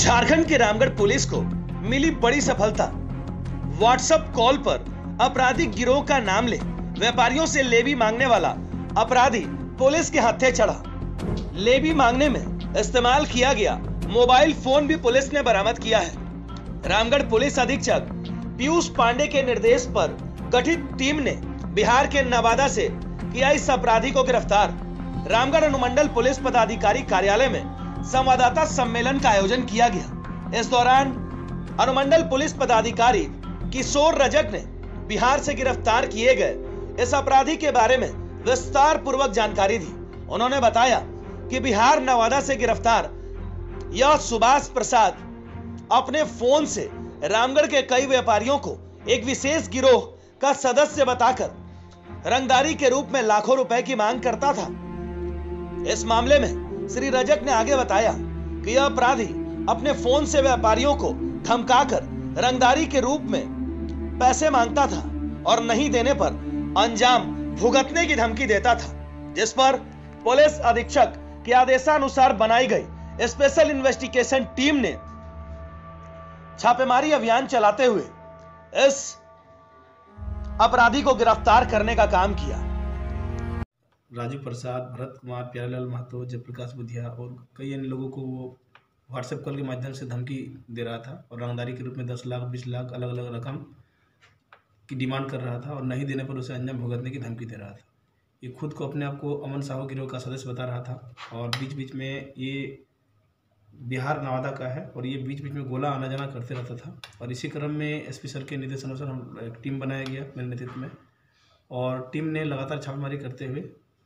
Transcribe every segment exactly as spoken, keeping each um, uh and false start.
झारखंड के रामगढ़ पुलिस को मिली बड़ी सफलता। व्हाट्सएप कॉल पर आपराधिक गिरोह का नाम ले व्यापारियों से लेवी मांगने वाला अपराधी पुलिस के हत्थे चढ़ा। लेवी मांगने में इस्तेमाल किया गया मोबाइल फोन भी पुलिस ने बरामद किया है। रामगढ़ पुलिस अधीक्षक पीयूष पांडे के निर्देश पर गठित टीम ने बिहार के नवादा से किया इस अपराधी को गिरफ्तार। रामगढ़ अनुमंडल पुलिस पदाधिकारी कार्यालय में संवाददाता सम्मेलन का आयोजन किया गया। इस दौरान अनुमंडल पुलिस पदाधिकारी किशोर रजक ने बिहार से गिरफ्तार किए गए इस अपराधी के बारे में विस्तार पूर्वक जानकारी दी। उन्होंने बताया कि बिहार नवादा से गिरफ्तार यह सुभाष प्रसाद अपने फोन से रामगढ़ के कई व्यापारियों को एक विशेष गिरोह का सदस्य बताकर रंगदारी के रूप में लाखों रुपए की मांग करता था। इस मामले में श्री रजक ने आगे बताया कि यह अपराधी अपने फोन से व्यापारियों को धमकाकर रंगदारी के रूप में पैसे मांगता था और नहीं देने पर अंजाम भुगतने की धमकी देता था, जिस पर पुलिस अधीक्षक के आदेशानुसार बनाई गई स्पेशल इन्वेस्टिगेशन टीम ने छापेमारी अभियान चलाते हुए इस अपराधी को गिरफ्तार करने का काम किया। राजू प्रसाद, भरत कुमार, प्यारेलाल महतो, जयप्रकाश बुधिया और कई अन्य लोगों को वो व्हाट्सएप कॉल के माध्यम से धमकी दे रहा था और रंगदारी के रूप में दस लाख बीस लाख अलग अलग रकम की डिमांड कर रहा था और नहीं देने पर उसे अंजाम भुगतने की धमकी दे रहा था। ये खुद को अपने आप को अमन साहू गिरोह का सदस्य बता रहा था और बीच बीच में ये बिहार नवादा का है और ये बीच बीच में गोला आना जाना करते रहता था। और इसी क्रम में एसपी सर के निर्देशानुसार हम एक टीम बनाया गया मेरे नेतृत्व में और टीम ने लगातार छापेमारी करते हुए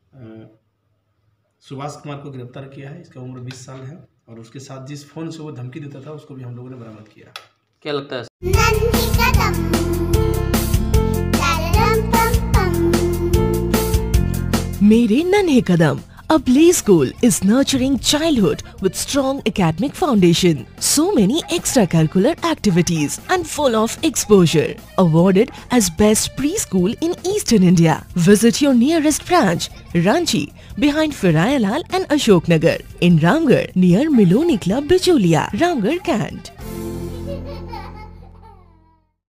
सुभाष कुमार को गिरफ्तार किया है। इसका उम्र बीस साल है और उसके साथ जिस फोन से वो धमकी देता था उसको भी हम लोगों ने बरामद किया। क्या लगता है? मेरे नन्हे कदम, a play school is nurturing childhood with strong academic foundation, so many extracurricular activities and full of exposure. Awarded as best preschool in Eastern India. Visit your nearest branch, Ranchi, behind Firayalal and Ashok Nagar, in Ramgarh near Miloni Club, Bicholia, Ramgarh, Kant.